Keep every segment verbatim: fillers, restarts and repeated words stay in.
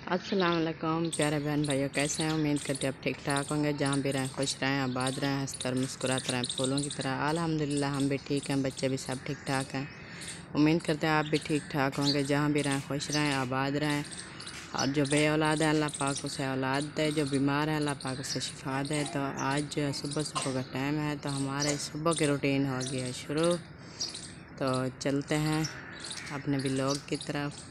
अस्सलाम वालेकुम प्यारे बहन भाइयों, कैसे हैं? उम्मीद करते हैं आप ठीक ठाक होंगे। जहाँ भी रहें खुश रहें, आबाद रहें, हंसकर मुस्कुराते रहें फूलों की तरह। अल्हम्दुलिल्लाह हम भी ठीक हैं, बच्चे भी सब ठीक ठाक हैं। उम्मीद करते हैं आप भी ठीक ठाक होंगे। जहाँ भी रहें खुश रहें, आबाद रहें। और जो बे औलाद है अल्लाह पाक उसे औलाद दे, जो बीमार है अल्लाह पाक उसे शिफा दे। तो आज जो है सुबह सुबह का टाइम है, तो हमारे सुबह की रूटीन हो गई है शुरू। तो चलते हैं अपने व्लॉग की तरफ।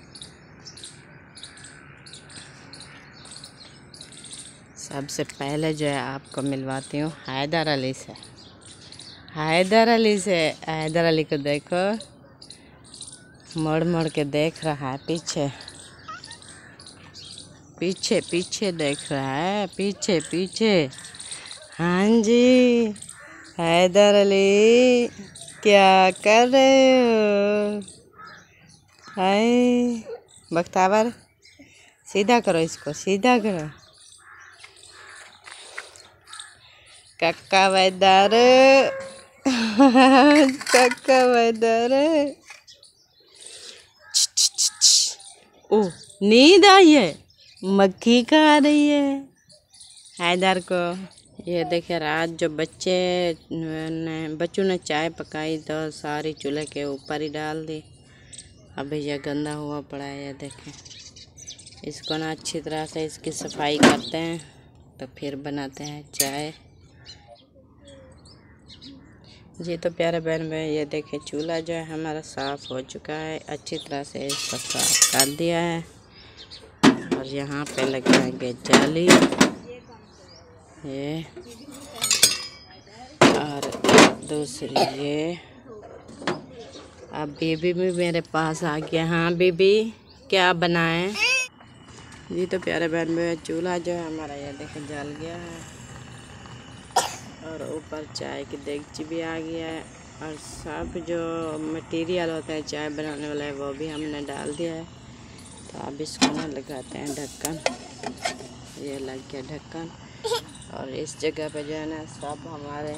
सबसे पहले जो है आपको मिलवाती हूँ हैदर अली से। हैदर अली से हैदर अली को देखो, मुड़ मुड़ के देख रहा है पीछे पीछे पीछे देख रहा है, पीछे पीछे। हाँ जी हैदर अली, क्या कर रहे हो? हाय बख्तावर, सीधा करो इसको, सीधा करो। कक्का वैदर कक्का वैदर। ओ नींद आई है, मक्खी खा रही है हैदर को। ये देखे रात जो बच्चे ने बच्चों ने चाय पकाई तो सारी चूल्हे के ऊपर ही डाल दी। अभी यह गंदा हुआ पड़ा है। ये देखें, इसको ना अच्छी तरह से इसकी सफाई करते हैं तो फिर बनाते हैं चाय जी। तो प्यारे बहन में ये देखें, चूल्हा जो है हमारा साफ़ हो चुका है, अच्छी तरह से इसको साफ कर दिया है। और यहाँ पे लगाएंगे जाली ये, और दूसरी ये। अब बीबी भी मेरे पास आ गया। हाँ बीबी, क्या बनाएं जी? तो प्यारे बहन में चूल्हा जो है हमारा ये देखें जल गया है, और ऊपर चाय की देगची भी आ गया है, और सब जो मटेरियल होता है चाय बनाने वाला है वो भी हमने डाल दिया है। तो अब इसको ना लगाते हैं ढक्कन। ये लग गया ढक्कन, और इस जगह पे जो है ना सब हमारे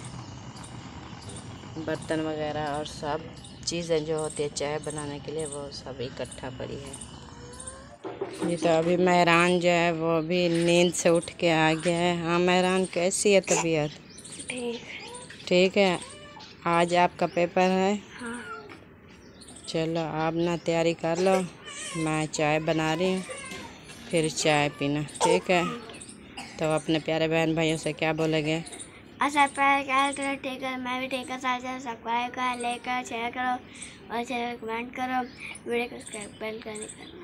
बर्तन वगैरह और सब चीज़ें जो होती है चाय बनाने के लिए वो सब इकट्ठा पड़ी है ये। तो अभी मेहरान जो है वो भी नींद से उठ के आ गया है। हाँ मेहरान, कैसी है तबीयत? ठीक ठीक है। आज आपका पेपर है? हाँ। चलो आप ना तैयारी कर लो, मैं चाय बना रही हूँ, फिर चाय पीना, ठीक है? तो अपने प्यारे बहन भाइयों से क्या बोलेंगे? अच्छा प्यार ठीक है, मैं भी ठीक है। सब्सक्राइब कर, लेकर शेयर करो और शेयर कमेंट करो, वीडियो को सब्सक्राइब बेल का नहीं करना।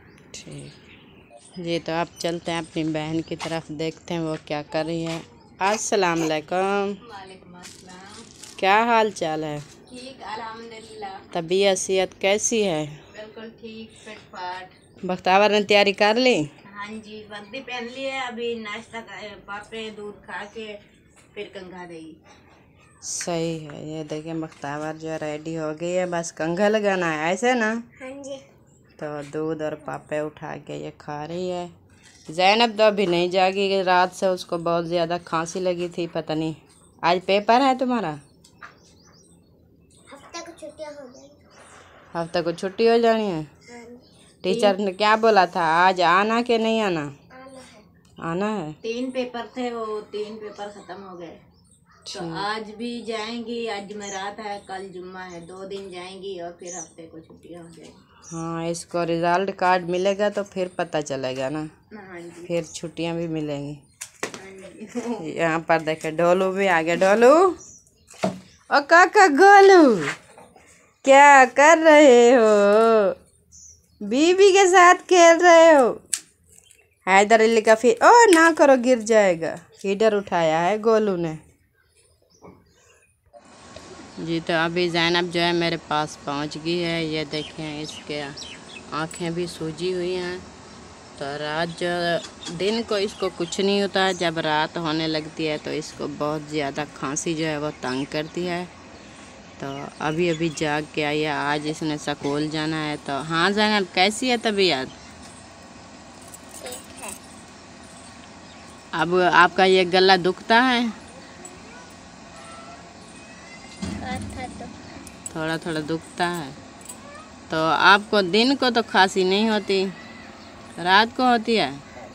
ठीक जी। तो आप चलते हैं अपनी बहन की तरफ, देखते हैं वो क्या कर रही है। अस्सलाम वालेकुम। वालेकुम अस्सलाम। क्या हाल चाल है? ठीक अल्हम्दुलिल्लाह। तबीयत सेहत कैसी है? बिल्कुल ठीक, फिटफाट। बख्तावर ने तैयारी कर ली? हाँ जी, वर्दी पहन ली है, अभी नाश्ता पापे दूध खा के फिर कंघा देगी। सही है। ये देखिए बख्तावर जो रेडी हो गई है, बस कंघा लगाना है, ऐसे ना? हाँ जी। तो दूध और पापे उठा के ये खा रही है। ज़ैनब तो अभी नहीं जागी, रात से उसको बहुत ज़्यादा खांसी लगी थी, पता नहीं। आज पेपर है तुम्हारा? हफ्ते को छुट्टियाँ हो जाएंगी। हफ्ते को छुट्टी हो जानी है? हाँ। टीचर ने क्या बोला था, आज आना कि नहीं आना? आना है। आना है। तीन पेपर थे, वो तीन पेपर खत्म हो गए, तो आज भी जाएंगी। आज जुमेरात है, कल जुम्मा है, दो दिन जाएंगी और फिर हफ्ते को छुट्टियाँ हो जाएंगी। हाँ, इसको रिजल्ट कार्ड मिलेगा तो फिर पता चलेगा ना, हाँ जी। फिर छुट्टियां भी मिलेंगी। हाँ जी। यहाँ पर देखे ढोलू भी आ गया। ढोलू और काका गोलू, क्या कर रहे हो? बीबी के साथ खेल रहे हो? हैदर अली का फिर ओ ना करो, गिर जाएगा। हीटर उठाया है गोलू ने जी। तो अभी ज़ैनब जो है मेरे पास पहुंच गई है। ये देखें, इसके आँखें भी सूजी हुई हैं। तो रात जो दिन को इसको कुछ नहीं होता है, जब रात होने लगती है तो इसको बहुत ज़्यादा खांसी जो है वो तंग करती है। तो अभी अभी जाग के आई है, आज इसने स्कूल जाना है। तो हाँ ज़ैनब, कैसी है तबीयत? ठीक है। अब आपका ये गला दुखता है? थोड़ा थोड़ा दुखता है। तो आपको दिन को तो खांसी नहीं होती, रात को होती है।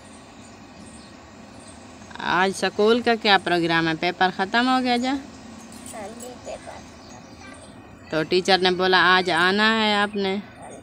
आज स्कूल का क्या प्रोग्राम है? पेपर ख़त्म हो गया जा? तो टीचर ने बोला आज आना है आपने।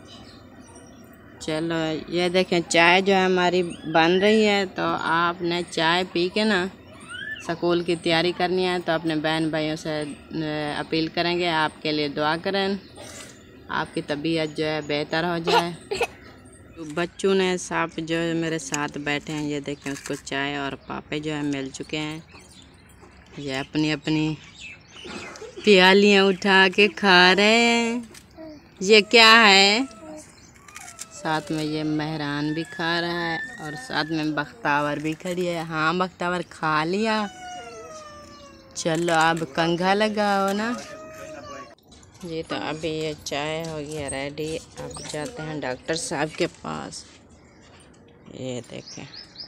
चलो ये देखें, चाय जो है हमारी बन रही है। तो आपने चाय पी के ना स्कूल की तैयारी करनी है। तो अपने बहन भाइयों से अपील करेंगे आपके लिए दुआ करें, आपकी तबीयत जो है बेहतर हो जाए। तो बच्चों ने साथ जो मेरे साथ बैठे हैं, ये देखें उसको चाय और पापे जो है मिल चुके हैं। ये अपनी अपनी प्यालियाँ उठा के खा रहे हैं। ये क्या है? साथ में ये मेहरान भी खा रहा है और साथ में बख्तावर भी खड़ी है। हाँ बख्तावर खा लिया। चलो अब कंघा लगाओ ना जी। तो अभी ये चाय हो गई रेडी। अब जाते हैं डॉक्टर साहब के पास। ये देखें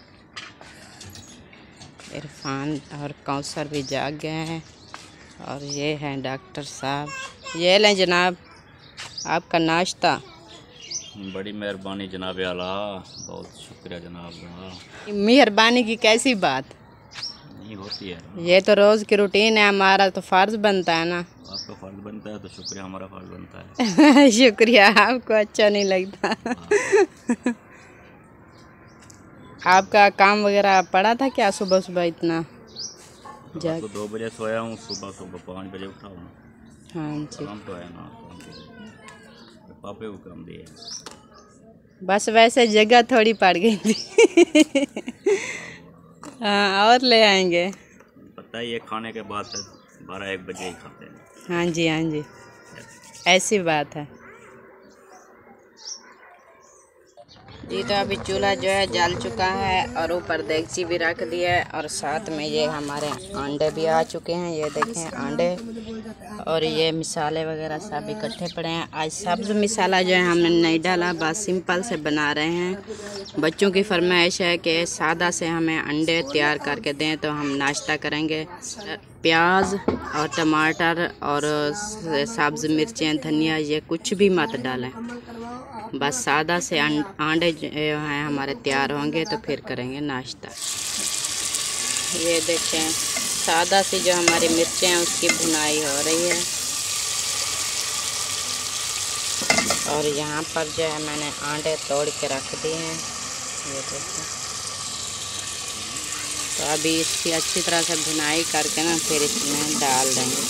इरफान और कौसर भी जाग गए हैं और ये हैं डॉक्टर साहब। ये लें जनाब आपका नाश्ता। बड़ी मेहरबानी जनाब आला, बहुत शुक्रिया जनाब। मेहरबानी की कैसी बात नहीं होती है, ये तो रोज़ की रूटीन है, हमारा तो फ़र्ज़ बनता है ना। आपका फ़र्ज़ बनता है तो शुक्रिया हमारा फ़र्ज़ बनता है। शुक्रिया, आपको अच्छा नहीं लगता। आपका काम वगैरह पड़ा था क्या सुबह सुबह इतना? जा तो दो बजे सोया हूँ, सुबह सुबह पाँच बजे उठा हूँ। हाँ जी, काम तो है ना, पापे को काम दिए। बस वैसे जगह थोड़ी पड़ गई थी। हाँ और ले आएंगे। पता ही है खाने के बाद बारह एक बजे ही खाते हैं। हाँ जी हाँ जी, ऐसी बात है जी। तो अभी चूल्हा जो है जल चुका है और ऊपर देगची भी रख दी है और साथ में ये हमारे अंडे भी आ चुके हैं। ये देखें अंडे और ये मिसाले वगैरह सब इकट्ठे पड़े हैं। आज सब्ज़ मिसाला जो है हमने नहीं डाला, बस सिंपल से बना रहे हैं। बच्चों की फरमाइश है कि सादा से हमें अंडे तैयार करके दें तो हम नाश्ता करेंगे। प्याज और टमाटर और सब्ज़ मिर्चें धनिया ये कुछ भी मत डालें, बस सादा से अंडे जो हैं हमारे तैयार होंगे तो फिर करेंगे नाश्ता। ये देखें सादा सी जो हमारी मिर्चें हैं उसकी भुनाई हो रही है और यहाँ पर जो है मैंने अंडे तोड़ के रख दिए हैं। ये देखें, तो अभी इसकी अच्छी तरह से भुनाई करके ना फिर इसमें डाल देंगे।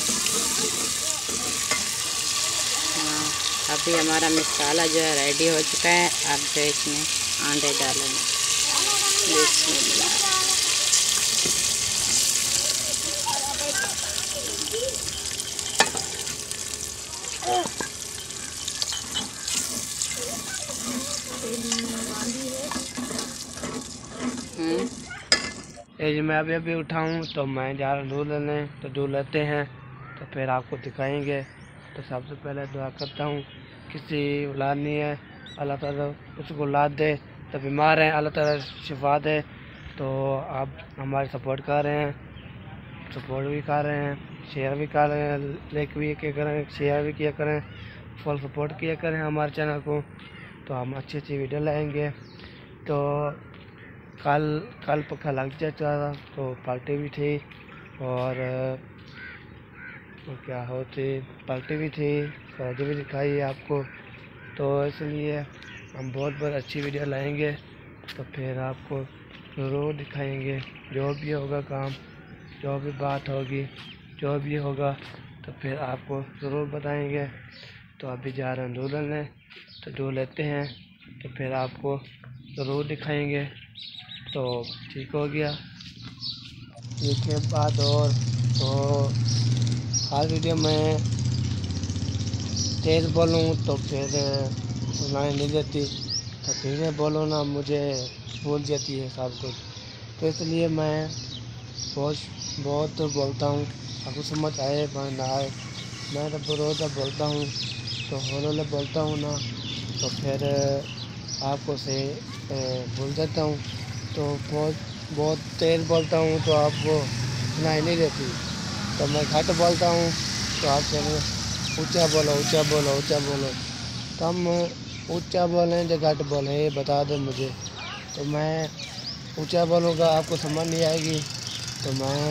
हाँ अभी हमारा मसाला जो है रेडी हो चुका है। अब जो इसमें अंडे डालेंगे। बिस्मिल्लाह। ये मैं अभी अभी उठाऊँ तो मैं जा रहा हूँ दूध लेने, तो दूध लेते हैं तो फिर आपको दिखाएंगे। तो सबसे पहले दुआ करता हूँ किसी औलाद नहीं है, अल्लाह ताला उसको औलाद दे। तो बीमार हैं अल्लाह ताला शिफा दे। तो आप हमारी सपोर्ट कर रहे हैं, सपोर्ट भी कर रहे हैं, शेयर भी कर रहे हैं, लाइक भी किया करें, शेयर भी किया करें, फुल सपोर्ट किया करें हमारे चैनल को। तो हम अच्छी अच्छी वीडियो लाएँगे। तो कल कल पक्का लग जाता था तो पार्टी भी थी और तो क्या होती पार्टी भी थी, सब्जी भी दिखाई आपको। तो इसलिए हम बहुत बहुत अच्छी वीडियो लाएंगे तो फिर आपको ज़रूर दिखाएंगे। जो भी होगा काम, जो भी बात होगी, जो भी होगा तो फिर आपको ज़रूर बताएंगे। तो अभी जा रहे हैं दूध लेने, तो दूध लेते हैं तो फिर आपको ज़रूर दिखाएंगे। तो ठीक हो गया। इसके बाद और तो हर वीडियो में तेज़ बोलूँ तो फिर सुनाई नहीं देती, तो धीरे बोलो ना मुझे भूल जाती है सब कुछ। तो इसलिए मैं बहुत बहुत बोलता हूँ, आपको समझ आए ना आए। मैं तो रोज़ बोलता हूँ तो हौले हौले बोलता हूँ ना, तो फिर आपको से भूल जाता हूँ। तो बहुत बहुत तेज़ बोलता हूँ तो आपको सुनाई नहीं देती। तो मैं घट बोलता हूँ तो आप ऊंचा बोलो ऊंचा बोलो ऊंचा बोलो। तो हम ऊंचा बोलें या घट बोलें ये बता दो मुझे। तो मैं ऊंचा बोलूँगा आपको समझ नहीं आएगी, तो मैं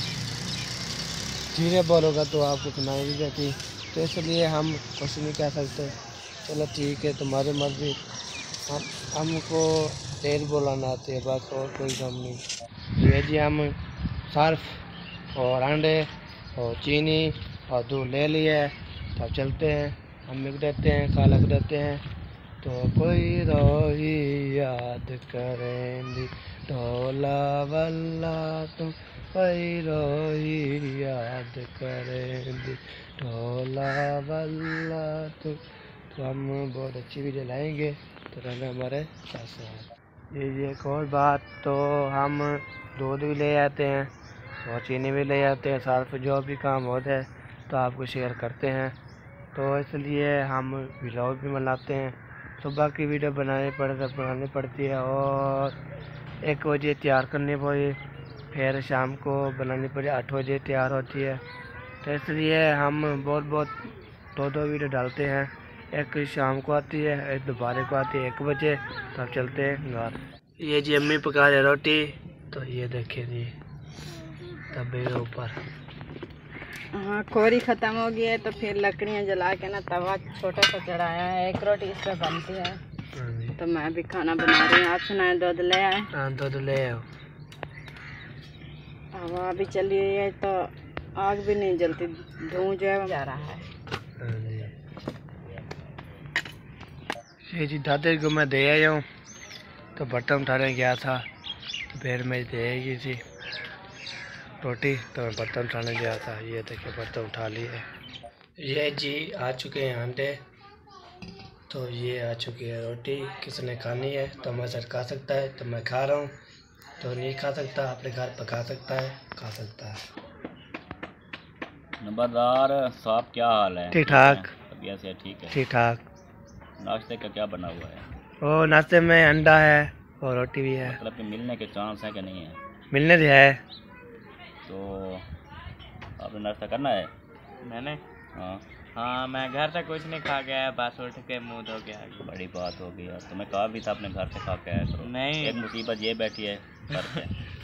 धीरे बोलूँगा तो आपको सुनाई नहीं देती, तो इसलिए हम कुछ नहीं कह सकते। चलो ठीक है, तुम्हारी मर्जी। हम हमको तेल बोलाना आती है, बस और कोई काम नहीं। ये जी हम सर्फ और अंडे और चीनी और दूध ले लिए, तब चलते हैं। हम मिल देते हैं, खा लग देते हैं। तो कोई रोही याद करेंगी ढोला वल्ला तुम, कोई रोही याद करेंगी ढोला वल्ला तुम। तो हम बहुत अच्छी वीडियो लाएंगे, तो रहना हमारे साथ साथ। ये ये एक और बात, तो हम दूध भी ले आते हैं और चीनी भी ले आते हैं, सर्फ जो भी काम होता है तो आपको शेयर करते हैं। तो इसलिए हम व्लॉग भी बनाते हैं। सुबह की वीडियो बनानी पड़ बनानी पड़ती है और एक बजे तैयार करनी पड़ी, फिर शाम को बनानी पड़ी, आठ बजे तैयार होती है। तो इसलिए हम बहुत बहुत दो दो वीडियो डालते हैं। एक शाम को आती है, एक दोपहर को आती है एक बजे, तब चलते हैं घर। ये जी अम्मी पका रहे रोटी, तो ये देखिए जी तबे के ऊपर। हाँ, खोरी ख़त्म हो गई है तो फिर लकड़ियाँ जला के ना तवा छोटा सा चढ़ाया है, एक रोटी इस पर बनती है। तो मैं भी खाना बना रही हूँ। आप सुनाए, दूध ले आए? हाँ, दूध ले आओ। हवा भी चली रही है तो आग भी नहीं जलती, धुआं जो है जा रहा है। ये जी दादे को मैं दे आया हूँ, तो बर्तन उठाने गया था, तो फिर मैं दे आई थी रोटी, तो मैं बर्तन उठाने गया था। ये देखिए बर्तन उठा लिए। ये जी आ चुके हैं अंडे, तो ये आ चुकी है रोटी। किसने खानी है तो हमारे साथ खा सकता है, तो मैं खा रहा हूँ। तो नहीं खा सकता, अपने घर पका सकता है, खा सकता है। नंबरदार साहब, क्या हाल है? ठीक ठाक। तबीयत से ठीक है? ठीक ठाक। नाश्ते का क्या बना हुआ है? और नाश्ते में अंडा है और रोटी भी है। मतलब कि मिलने के चांस है कि नहीं है? मिलने भी है। तो आपने नाश्ता करना है? मैंने हाँ हाँ मैं घर से कुछ नहीं खा गया, बस उठ के मुँह धो के आ गया। बड़ी बात हो गई यार, तुम्हें कहा भी था अपने घर से खा के आया करो। नहीं, एक मुसीबत ये बैठी है घर पे।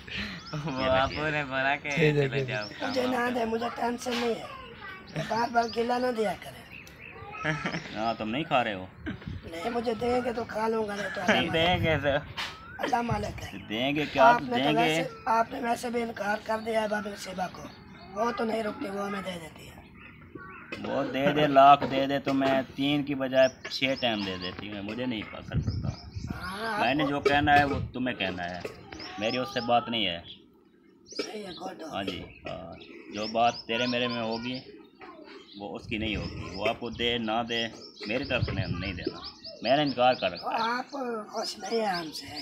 वो आपू ने बोला कि चले जाओ। मुझे ना दे, मुझे टेंशन नहीं है, बार बार गिला ना दिया करे। हाँ, तुम नहीं खा रहे हो? नहीं, मुझे देंगे तो खा लूंगा, नहीं तो नहीं देंगे तो अल्लाह मालिक है। देंगे क्या? तो आपने तो देंगे। वैसे आपने वैसे भी इनकार कर दिया है बाबी सेवा को, वो तो नहीं रुकती, वो हमें दे देती है। वो दे दे, लाख दे दे, तो मैं तीन की बजाय छः टाइम दे देती हूँ, मुझे नहीं असर पड़ता। हाँ, मैंने जो कहना है वो तुम्हें कहना है, मेरी उससे बात नहीं है। सही है, गुड। हाँ जी, हाँ, जो बात तेरे मेरे में होगी वो उसकी नहीं होगी। वो आपको दे ना दे, मेरी तरफ से नहीं नहीं देना। मैंने इनकार कर रखा है, आप खुश नहीं है हमसे,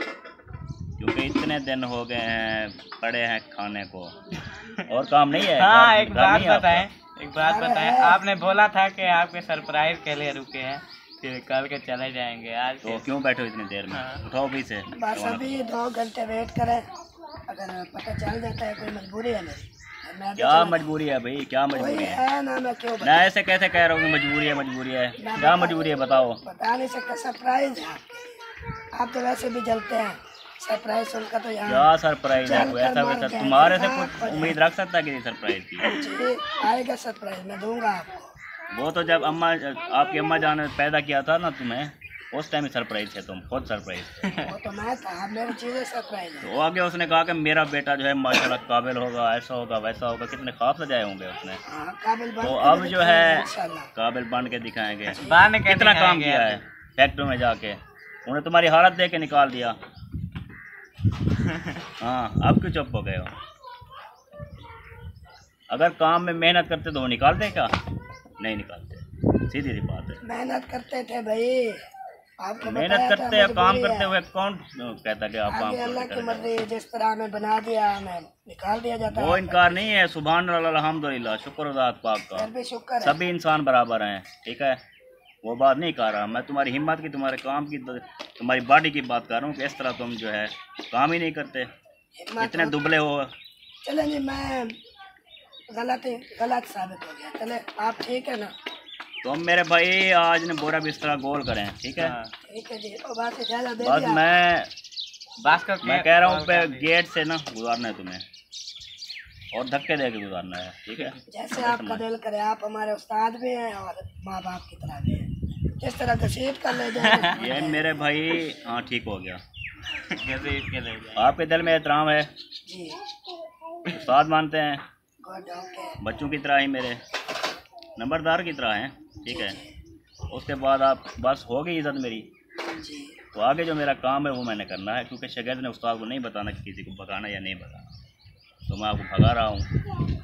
क्योंकि इतने दिन हो गए हैं पड़े हैं खाने को, और काम नहीं है। हाँ, घर- एक घर बात नहीं है आपका? बताएं एक बात बताएं आपने बोला था कि आपके सरप्राइज के लिए रुके हैं, फिर कल के चले जाएंगे। आज तो क्यों बैठे हो इतनी देर में? हाँ। उठाओ भी से। बस अभी दो घंटे वेट करें, अगर पता चल जाता है कोई मजबूरी है मेरी, मैं भी क्या चला मजबूरी है भाई? क्या कोई मजबूरी है? है ना, मैं क्यों ना ऐसे कैसे कह रहा हूँ मजबूरी है मजबूरी है? क्या मजबूरी है बताओ? बता नहीं सकता, सरप्राइज है आपके लिए। आप तो वैसे भी जलते हैं, सरप्राइज सुनकर तो यहाँ क्या सरप्राइज है? चल कोई कर ऐसा मार वैसा के तुम्हारे से आएगा, कुछ कुछ उम्मीद रख सकता है कि सरप्राइज की? जी आएगा सरप्राइज, मैं दूंगा आपको। वो तो जब अम्मा आपकी अम्मा जान ने पैदा किया था ना तुम्हें, उस टाइम ही सरप्राइज थे तुम, खुद सरप्राइज। वो तो मैं था, अब मेरी चीज़ें सरप्राइज है। तो आगे उसने कहा कि मेरा बेटा जो है माशाल्लाह काबिल होगा, ऐसा होगा वैसा होगा, कितने ख्वाब सजाए होंगे उसने। हाँ, काबिल बन तो के अब जो है इंशाल्लाह। काबिल बन के दिखाएंगे। बन के कितना काम दिखाएंगे किया है फैक्ट्री में जाके, उन्हें तुम्हारी हालत देख के निकाल दिया। हाँ, अब क्यों चुप हो गए हो? अगर काम में मेहनत करते तो वो निकालते क्या? नहीं निकालते, सीधी सी बात है। मेहनत करते थे भाई, आपको मेहनत बताया था करते हैं, काम मजबूरी करते है। हुए कौन कहता कि आप काम आगे अल्लाह की करें? मर्जी, जिस तरह हमें बना दिया हमें निकाल दिया जाता वो है। इनकार नहीं है। सुभान अल्लाह, अल्हम्दुलिल्लाह, शुक्र ज़ात पाक का, फिर भी शुक्र है। सभी इंसान बराबर हैं, ठीक है? वो बात नहीं कर रहा मैं, तुम्हारी हिम्मत की, तुम्हारे काम की, तुम्हारी बॉडी की बात कर रहा हूँ कि इस तरह तुम जो है काम ही नहीं करते, हिम्मत इतने हो- दुबले हो। चले जी, मैं गलत गलत साबित हो गया, चले आप ठीक है ना, तो मेरे भाई आज ने बोरा बिस्तरा गोल करें, ठीक है। हाँ। बस मैं बस का मैं कह रहा हूँ पे गेट से ना गुजारना है तुम्हें, और धक्के दे के गुजारना है, ठीक है। जैसे आपका दिल करे, आप हमारे उस्ताद भी हैं और माँ बाप की तरह भी हैं, जिस तरह घसीट कर ले जाए। ये मेरे भाई, हाँ ठीक हो गया। कैसे इसके ले जाए। आपके दिल में एहतराम है, जी उस्ताद मानते हैं, गुड, ओके। बच्चों की तरह ही मेरे नंबरदार की तरह हैं, ठीक है। उसके बाद आप बस हो गई इज़्ज़त मेरी, जी तो आगे जो मेरा काम है वो मैंने करना है, क्योंकि शागिर्द ने उस्ताद को नहीं बताना कि किसी को भगाना या नहीं भगाना, तो मैं आपको भगा रहा हूँ।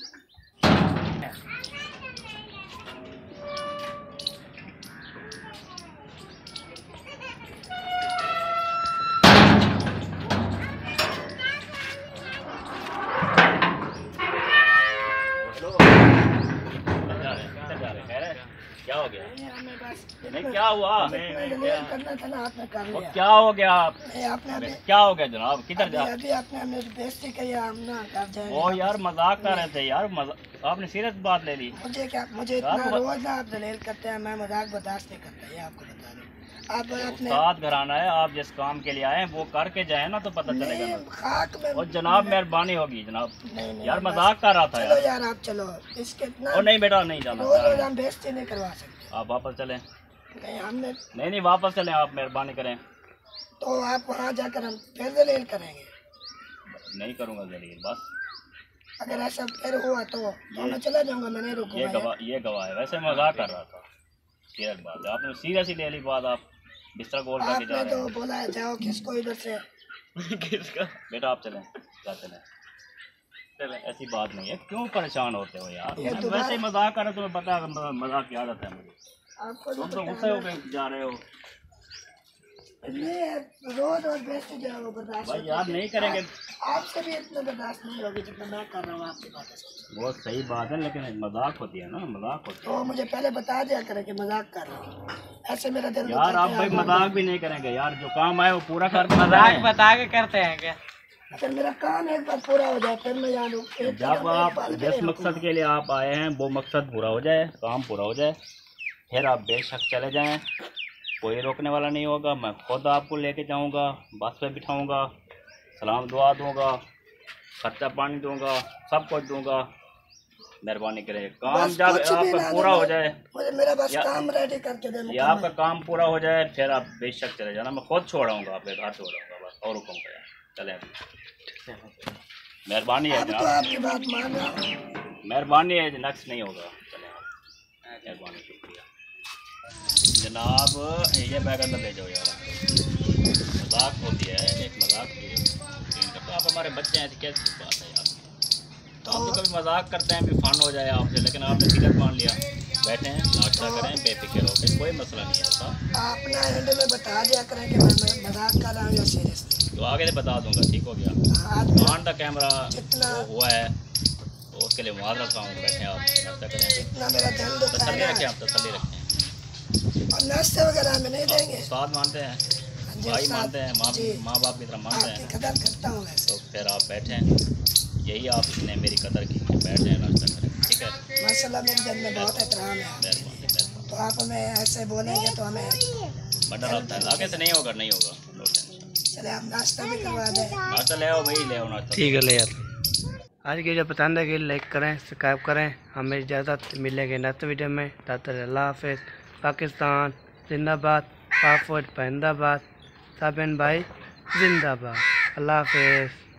क्या हो गया? नहीं क्या हुआ? करना था ना, आपने कर वो लिया। क्या हो गया? आप आपने अभी क्या हो गया जनाब? किधर जा? अभी आपने मेरी बेइज्जती की, हम ना कर जाएंगे। वो यार मजाक कर रहे थे यार, मजा- आपने सीरियस बात ले ली। मुझे क्या, मुझे इतना रोज ना आप दलील करते हैं, मैं मजाक बर्दाश्त नहीं करता, ये आपको बता दूं। आप अपने उस्ताद घराना है, आप जिस काम के लिए आए हैं वो करके जाए ना तो पता चलेगा ना। खाक में और जनाब मेहरबानी होगी जनाब, नहीं, नहीं, यार बस- मजाक कर रहा था चलो यार। यार आप चलो, इसके इतना और नहीं बेटा नहीं जाना, रोज रोज हम बेइज्जती नहीं करवा सकते। आप वापस चलें। नहीं हमने, नहीं नहीं वापस चलें, आप मेहरबानी करें। तो आप वहाँ जाकर हम फिर दलील करेंगे। नहीं करूँगा जलील, बस अगर ऐसा फिर हुआ तो तो मैं चला जाऊंगा, मैं नहीं ये रुकूंगा। गवाह ये गवाह है। वैसे मजाक कर रहा था, सीरियस बात है। आपने सीरियस ही ले ली बात, आप बिस्तरा गोल करके जा आपने रहे तो हैं। बोला है जाओ किसको इधर से। किसका? बेटा आप चलें, जा चलें। चलें, ऐसी बात नहीं है, क्यों परेशान होते हो यार? ये मैं दोबारा- वैसे ही मजाक कर रहा, तुम्हें पता है म- मजाक की आदत है मुझे। आपको तुम भी तो पता गुस्से है होकर जा रहे हो। नहीं, रोज रोज बेइज्जती जो है वो बर्दाश्त भाई नहीं यार नहीं करेंगे। आपसे भी इतना बर्दाश्त नहीं होगी जितना मैं कर रहा हूँ आपकी बातें सुन। वो सही बात है, लेकिन मजाक होती है ना, मजाक होती तो मुझे पहले बता दिया करें कि मजाक कर रहा हूँ, ऐसे मेरा दिल है यार। दुखता आप है, भाई आप- मजाक भी नहीं करेंगे यार, जो काम आए वो पूरा कर मजाक बता के करते हैं क्या? फिर मेरा काम एक बार पूरा हो जाए फिर मैं जानू। जब आप जिस मकसद के लिए आप आए हैं वो मकसद पूरा हो जाए, काम पूरा हो जाए, फिर आप बेशक चले जाएं, कोई रोकने वाला नहीं होगा। मैं खुद आपको लेके जाऊंगा, बस पे बिठाऊंगा, सलाम दुआ दूंगा, खर्चा पानी दूंगा, सब कुछ दूंगा। मेहरबानी करें, काम बस जब कुछ भी आपका ना पूरा दे, हो जाए, मुझे मेरा बस या- काम रेडी करके दे या मुकम्मल। आपका काम पूरा हो जाए फिर आप बेशक चले जाना। मैं खुद छोड़ाऊंगा, आपके घर छोड़ाऊंगा, बस और हुक्म करें चले। मेहरबानी है अब तो जनाब, आपकी बात मान रहा हूँ। मेहरबानी है, नेक्स्ट नहीं होगा। चले आप, मेहरबानी शुक्रिया जनाब। ये बैग अंदर ले जाओ यार, मजाक होती है, एक मजाक की तो आप हमारे बच्चे हैं, ऐसी कैसी बात है यार। तो हम तो कभी मजाक करते हैं भी फन हो जाए आपसे, लेकिन आपने सीरियस मान लिया। बैठे हैं, नाश्ता करें, बेफिक्र हो गए, कोई मसला नहीं है ऐसा। आप ना एंड में बता दिया करें कि मैं मैं मजाक कर रहा हूँ या सीरियसली। तो आगे से बता दूंगा, ठीक हो गया। आज ऑन द कैमरा जितना- वो हुआ है, तो उसके लिए माजरत चाहूँ। बैठे आप, नाश्ता करें, जितना मेरा दिल दुखा तसल्ली है रखें, ना, आप तसल्ली रखें। और नाश्ते वगैरह में नहीं देंगे। उस्ताद मानते हैं, जी, भाई उस्ताद, मानते हैं, माँ जी, माँ बाप की तरह मानते आपकी हैं। कदर करता हूँ वैसे। तो फिर आप बैठें, यही आपने मेरी कदर की, बैठ जाए, नाश्ता करें, ठीक है। माशाल्लाह मेरे दिल में बहुत एहतराम है आपके लिए। मेहरबानी मेहरबानी। तो आप हमें ऐसे बोलेंगे तो हमें बटर आता है, आगे से नहीं होगा, नहीं होगा, नो टेंशन। चले आप नाश्ता भी करवा दें। नाश्ता ले आओ भाई, ले आओ नाश्ता। ठीक है ले यार। आज की वीडियो पसंद है कि लाइक करें, सब्सक्राइब करें। हमें इजाज़त, मिलेंगे नेक्स्ट वीडियो में। तब तक अल्लाह हाफिज़। पाकिस्तान जिंदाबाद, पासपोर्ट पहंदाबाद, साबिन भाई जिंदाबाद। अल्लाह हाफिज़।